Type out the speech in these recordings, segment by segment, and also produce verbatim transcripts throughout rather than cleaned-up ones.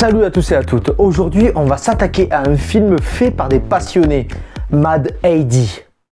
Salut à tous et à toutes, aujourd'hui on va s'attaquer à un film fait par des passionnés, Mad Heidi.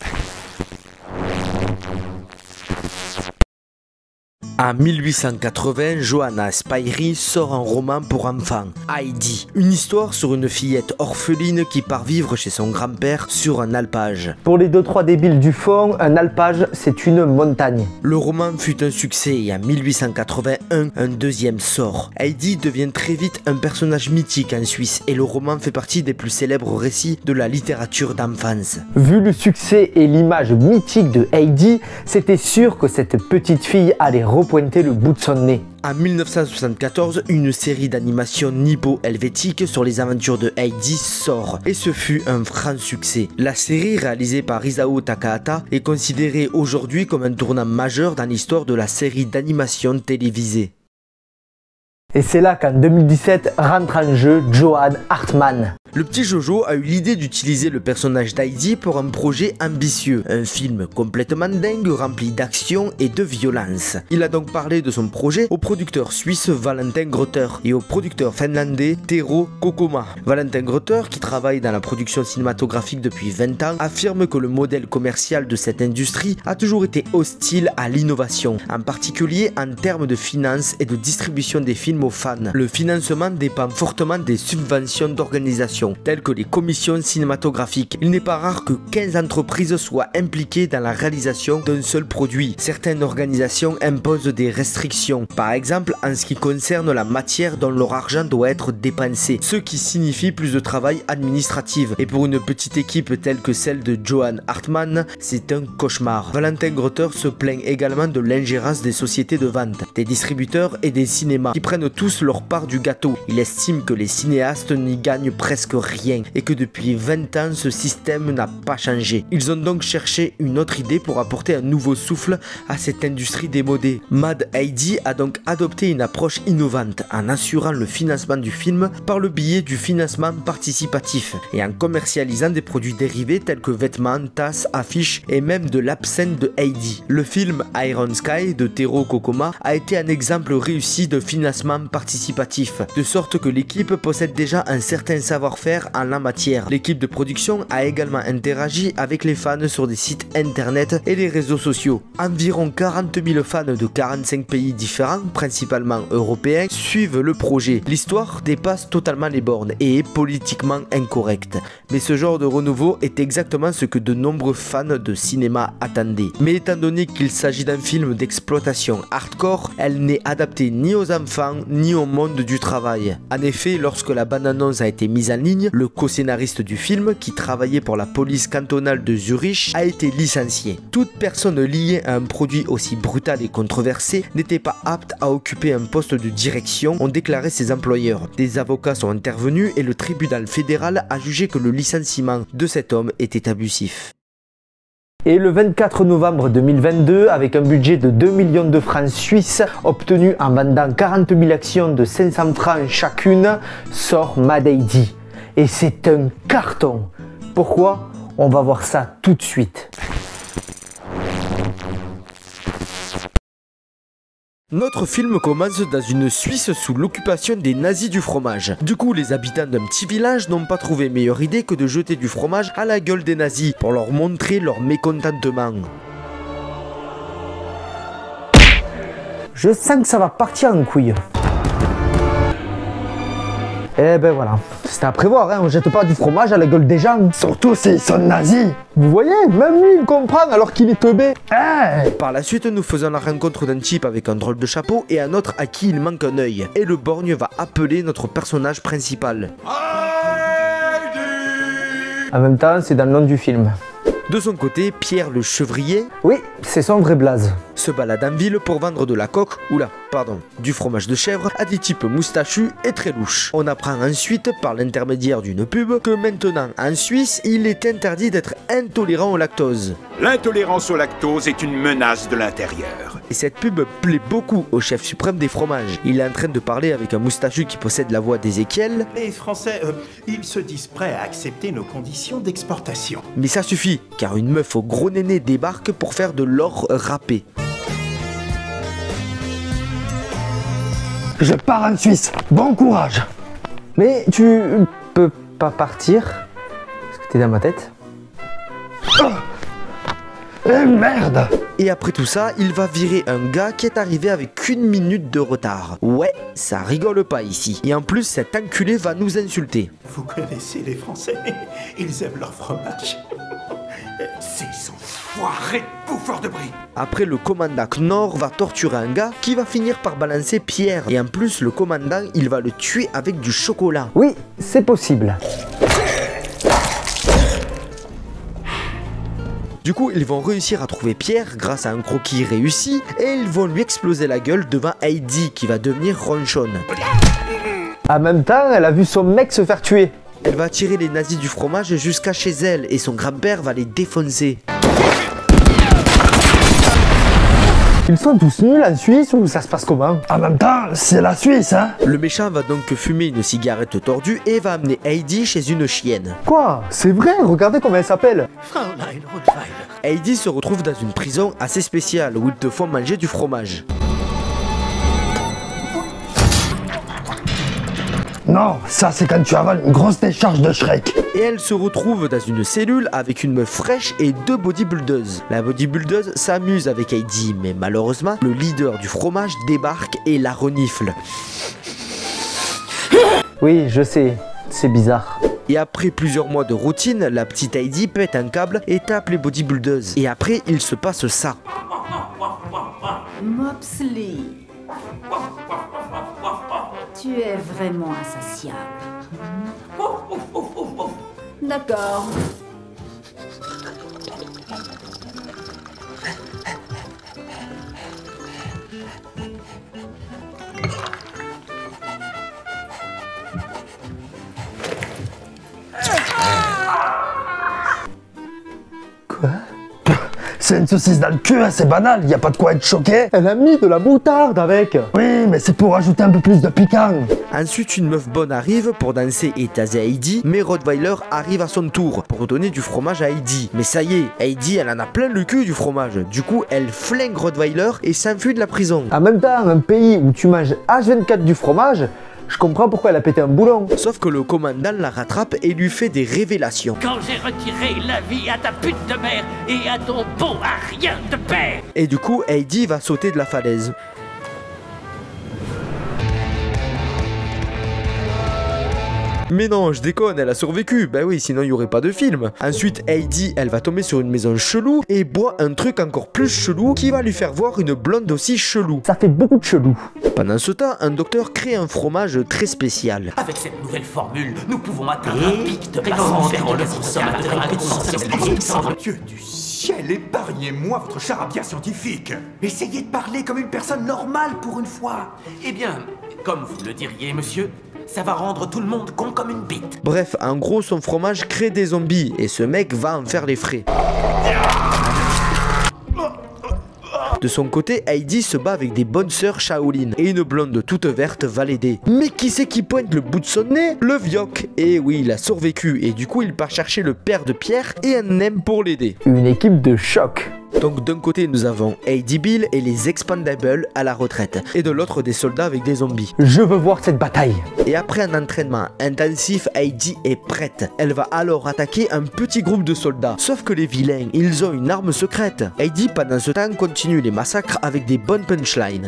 En mille huit cent quatre-vingts, Johanna Spyri sort un roman pour enfants, Heidi. Une histoire sur une fillette orpheline qui part vivre chez son grand-père sur un alpage. Pour les deux trois débiles du fond, un alpage c'est une montagne. Le roman fut un succès et en mille huit cent quatre-vingt-un, un deuxième sort. Heidi devient très vite un personnage mythique en Suisse et le roman fait partie des plus célèbres récits de la littérature d'enfance. Vu le succès et l'image mythique de Heidi, c'était sûr que cette petite fille allait repointer le bout de son nez. En mille neuf cent soixante-quatorze, une série d'animation nippo-helvétique sur les aventures de Heidi sort, et ce fut un franc succès. La série, réalisée par Isao Takahata, est considérée aujourd'hui comme un tournant majeur dans l'histoire de la série d'animation télévisée. Et c'est là qu'en deux mille dix-sept rentre en jeu Johan Hartmann. Le petit Jojo a eu l'idée d'utiliser le personnage d'Heidi pour un projet ambitieux, un film complètement dingue rempli d'action et de violence. Il a donc parlé de son projet au producteur suisse Valentin Grötter et au producteur finlandais Tero Kokoma. Valentin Grötter, qui travaille dans la production cinématographique depuis vingt ans, affirme que le modèle commercial de cette industrie a toujours été hostile à l'innovation, en particulier en termes de finances et de distribution des films aux fans. Le financement dépend fortement des subventions d'organisation, telles que les commissions cinématographiques. Il n'est pas rare que quinze entreprises soient impliquées dans la réalisation d'un seul produit. Certaines organisations imposent des restrictions, par exemple en ce qui concerne la matière dont leur argent doit être dépensé, ce qui signifie plus de travail administratif. Et pour une petite équipe telle que celle de Johan Hartmann, c'est un cauchemar. Valentin Grötter se plaint également de l'ingérence des sociétés de vente, des distributeurs et des cinémas, qui prennent tous leur part du gâteau. Il estime que les cinéastes n'y gagnent presque rien et que depuis vingt ans ce système n'a pas changé. Ils ont donc cherché une autre idée pour apporter un nouveau souffle à cette industrie démodée. Mad Heidi a donc adopté une approche innovante en assurant le financement du film par le biais du financement participatif et en commercialisant des produits dérivés tels que vêtements, tasses, affiches et même de l'absinthe de Heidi. Le film Iron Sky de Tero Kokoma a été un exemple réussi de financement participatif, de sorte que l'équipe possède déjà un certain savoir-faire en la matière. L'équipe de production a également interagi avec les fans sur des sites internet et les réseaux sociaux. Environ quarante mille fans de quarante-cinq pays différents, principalement européens, suivent le projet. L'histoire dépasse totalement les bornes et est politiquement incorrecte. Mais ce genre de renouveau est exactement ce que de nombreux fans de cinéma attendaient. Mais étant donné qu'il s'agit d'un film d'exploitation hardcore, elle n'est adaptée ni aux enfants ni au monde du travail. En effet, lorsque la bande-annonce a été mise en ligne, le co-scénariste du film, qui travaillait pour la police cantonale de Zurich, a été licencié. Toute personne liée à un produit aussi brutal et controversé n'était pas apte à occuper un poste de direction, ont déclaré ses employeurs. Des avocats sont intervenus et le tribunal fédéral a jugé que le licenciement de cet homme était abusif. Et le vingt-quatre novembre deux mille vingt-deux, avec un budget de deux millions de francs suisses obtenu en vendant quarante mille actions de cinq cents francs chacune, sort Mad Heidi. Et c'est un carton. Pourquoi? On va voir ça tout de suite. Notre film commence dans une Suisse sous l'occupation des nazis du fromage. Du coup, les habitants d'un petit village n'ont pas trouvé meilleure idée que de jeter du fromage à la gueule des nazis pour leur montrer leur mécontentement. Je sens que ça va partir en couille. Eh ben voilà, c'était à prévoir, hein. On jette pas du fromage à la gueule des gens. Surtout s'ils sont nazis. Vous voyez, même lui il comprend alors qu'il est teubé. Hey. Par la suite, nous faisons la rencontre d'un type avec un drôle de chapeau et un autre à qui il manque un œil. Et le borgne va appeler notre personnage principal. En même temps, c'est dans le nom du film. De son côté, Pierre le chevrier, oui, c'est son vrai blaze, se balade en ville pour vendre de la coque, oula, pardon, du fromage de chèvre à des types moustachus et très louches. On apprend ensuite, par l'intermédiaire d'une pub, que maintenant, en Suisse, il est interdit d'être intolérant au lactose. L'intolérance au lactose est une menace de l'intérieur. Et cette pub plaît beaucoup au chef suprême des fromages. Il est en train de parler avec un moustachu qui possède la voix d'Ézéchiel. Les Français, euh, ils se disent prêts à accepter nos conditions d'exportation. Mais ça suffit, car une meuf au gros néné débarque pour faire de l'or râpé. Je pars en Suisse, bon courage. Mais tu peux pas partir parce que t'es dans ma tête. Oh eh merde! Et après tout ça, il va virer un gars qui est arrivé avec une minute de retard. Ouais, ça rigole pas ici. Et en plus, cet enculé va nous insulter. Vous connaissez les Français, ils aiment leur fromage. Ces enfoirés bouffeurs de brie. Après, le commandant Knorr va torturer un gars qui va finir par balancer Pierre. Et en plus, le commandant, il va le tuer avec du chocolat. Oui, c'est possible. Du coup, ils vont réussir à trouver Pierre grâce à un croquis réussi et ils vont lui exploser la gueule devant Heidi qui va devenir ronchonne. En même temps, elle a vu son mec se faire tuer. Elle va tirer les nazis du fromage jusqu'à chez elle et son grand-père va les défoncer. Ils sont tous nuls en Suisse ou ça se passe comment? En même temps, c'est la Suisse, hein? Le méchant va donc fumer une cigarette tordue et va amener Heidi chez une chienne. Quoi? C'est vrai? Regardez comment elle s'appelle. Fraulein Rottweiler. Heidi se retrouve dans une prison assez spéciale où ils te font manger du fromage. Non, ça c'est quand tu avales une grosse décharge de Shrek. Et elle se retrouve dans une cellule avec une meuf fraîche et deux bodybuildeuses. La bodybuildeuse s'amuse avec Heidi, mais malheureusement, le leader du fromage débarque et la renifle. Oui, je sais, c'est bizarre. Et après plusieurs mois de routine, la petite Heidi pète un câble et tape les bodybuildeuses. Et après, il se passe ça. Mopsley, tu es vraiment insatiable. D'accord. Quoi? C'est une saucisse dans le cul, hein, c'est banal, y a pas de quoi être choqué. Elle a mis de la moutarde avec. Oui, mais c'est pour ajouter un peu plus de piquant. Ensuite, une meuf bonne arrive pour danser et taser Heidi, mais Rottweiler arrive à son tour pour donner du fromage à Heidi. Mais ça y est, Heidi, elle en a plein le cul du fromage. Du coup, elle flingue Rottweiler et s'enfuit de la prison. En même temps, un pays où tu manges H vingt-quatre du fromage, je comprends pourquoi elle a pété un boulon. Sauf que le commandant la rattrape et lui fait des révélations. Quand j'ai retiré la vie à ta pute de mère et à ton beau à rien de père. Et du coup, Heidi va sauter de la falaise. Mais non, je déconne, elle a survécu. Bah oui, sinon il n'y aurait pas de film. Ensuite, Heidi, elle va tomber sur une maison chelou et boit un truc encore plus chelou qui va lui faire voir une blonde aussi chelou. Ça fait beaucoup de chelou. Pendant ce temps, un docteur crée un fromage très spécial. Avec cette nouvelle formule, nous pouvons atteindre un pic de placement vers le consommateur. Dieu du ciel, épargnez-moi votre charabia scientifique. Essayez de parler comme une personne normale pour une fois. Eh bien, comme vous le diriez, monsieur, ça va rendre tout le monde con comme une bite. Bref, en gros, son fromage crée des zombies et ce mec va en faire les frais. De son côté, Heidi se bat avec des bonnes sœurs Shaolin et une blonde toute verte va l'aider. Mais qui c'est qui pointe le bout de son nez? Le Vioc. Et oui, il a survécu et du coup, il part chercher le père de Pierre et un M pour l'aider. Une équipe de choc. Donc d'un côté nous avons Heidi Bill et les Expandables à la retraite et de l'autre des soldats avec des zombies. Je veux voir cette bataille. Et après un entraînement intensif, Heidi est prête. Elle va alors attaquer un petit groupe de soldats. Sauf que les vilains, ils ont une arme secrète. Heidi pendant ce temps continue les massacres avec des bonnes punchlines.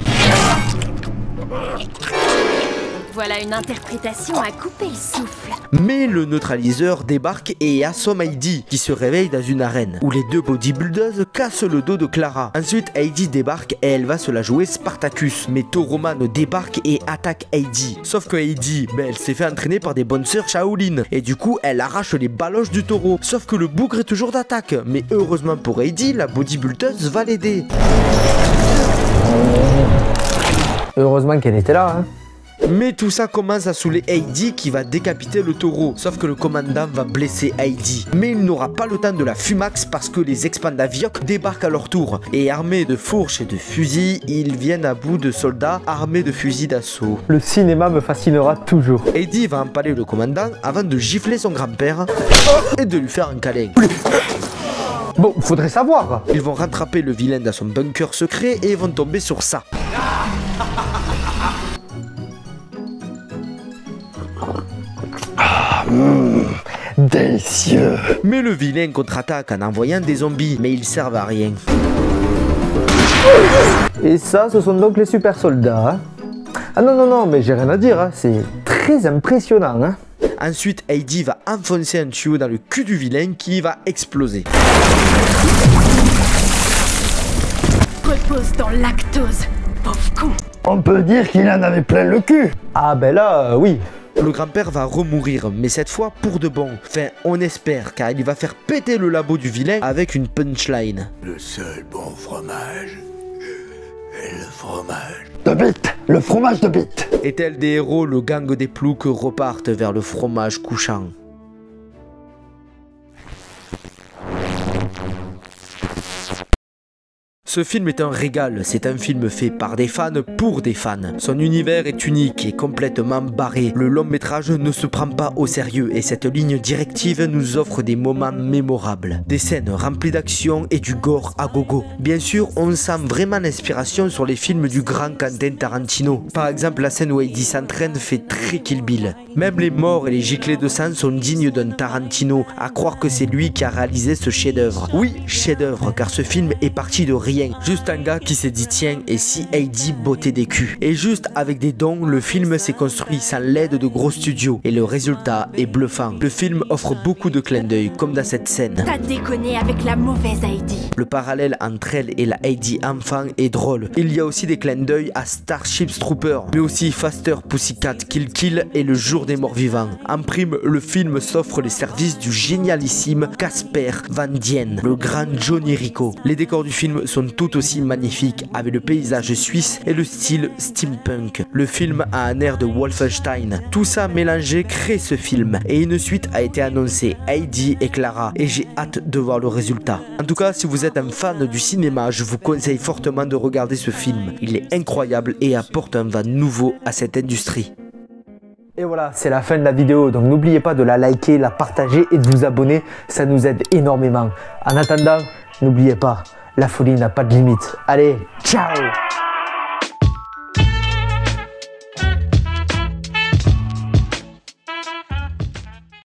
Voilà une interprétation à couper le souffle. Mais le neutraliseur débarque et assomme Heidi, qui se réveille dans une arène, où les deux bodybuildeuses cassent le dos de Clara. Ensuite, Heidi débarque et elle va se la jouer Spartacus. Mais Toroman débarque et attaque Heidi. Sauf que Heidi, ben, elle s'est fait entraîner par des bonnes sœurs Shaolin. Et du coup, elle arrache les baloches du taureau. Sauf que le bougre est toujours d'attaque. Mais heureusement pour Heidi, la bodybuildeuse va l'aider. Heureusement qu'elle était là, hein. Mais tout ça commence à saouler Heidi qui va décapiter le taureau. Sauf que le commandant va blesser Heidi. Mais il n'aura pas le temps de la fumax parce que les Expandavioc débarquent à leur tour. Et armés de fourches et de fusils, ils viennent à bout de soldats armés de fusils d'assaut. Le cinéma me fascinera toujours. Heidi va empaler le commandant avant de gifler son grand-père et de lui faire un câlin. Bon, faudrait savoir. Ils vont rattraper le vilain dans son bunker secret et vont tomber sur ça. Mmh, délicieux. Mais le vilain contre-attaque en envoyant des zombies, mais ils servent à rien. Et ça, ce sont donc les super soldats. Hein. Ah non, non, non, mais j'ai rien à dire, hein. C'est très impressionnant. Hein. Ensuite, Heidi va enfoncer un tuyau dans le cul du vilain qui va exploser. Repose dans lactose, pauvre con. On peut dire qu'il en avait plein le cul. Ah ben là, euh, oui. Le grand-père va remourir, mais cette fois pour de bon. Enfin, on espère, car il va faire péter le labo du vilain avec une punchline. Le seul bon fromage est le fromage De bite, le fromage de bite. Et tel des héros, le gang des ploucs repartent vers le fromage couchant. Ce film est un régal, c'est un film fait par des fans pour des fans. Son univers est unique et complètement barré. Le long métrage ne se prend pas au sérieux et cette ligne directive nous offre des moments mémorables. Des scènes remplies d'action et du gore à gogo. Bien sûr, on sent vraiment l'inspiration sur les films du grand Quentin Tarantino. Par exemple, la scène où Heidi s'entraîne fait très Kill Bill. Même les morts et les giclées de sang sont dignes d'un Tarantino, à croire que c'est lui qui a réalisé ce chef-d'œuvre. Oui, chef-d'œuvre, car ce film est parti de rien. Juste un gars qui s'est dit tiens, et si Heidi bottait des culs. Et juste avec des dons, le film s'est construit sans l'aide de gros studios. Et le résultat est bluffant. Le film offre beaucoup de clins d'œil, comme dans cette scène. T'as déconné avec la mauvaise Heidi. Le parallèle entre elle et la Heidi enfant est drôle. Il y a aussi des clins d'œil à Starship Troopers, mais aussi Faster Pussycat Kill Kill et Le Jour des Morts Vivants. En prime, le film s'offre les services du génialissime Casper Van Dien, le grand Johnny Rico. Les décors du film sont tout aussi magnifiques, avec le paysage suisse et le style steampunk. Le film a un air de Wolfenstein. Tout ça mélangé crée ce film, et une suite a été annoncée, Heidi et Clara, et j'ai hâte de voir le résultat. En tout cas, si vous êtes un fan du cinéma, je vous conseille fortement de regarder ce film. Il est incroyable et apporte un vent nouveau à cette industrie. Et voilà, c'est la fin de la vidéo, donc n'oubliez pas de la liker, la partager et de vous abonner, ça nous aide énormément. En attendant, n'oubliez pas, la folie n'a pas de limite. Allez, ciao!